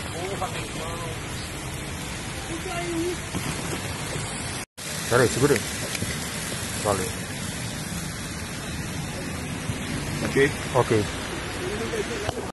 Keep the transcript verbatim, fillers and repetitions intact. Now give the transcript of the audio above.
Porra, meu irmão. Pera aí, segura aí. Valeu. Ok? Ok.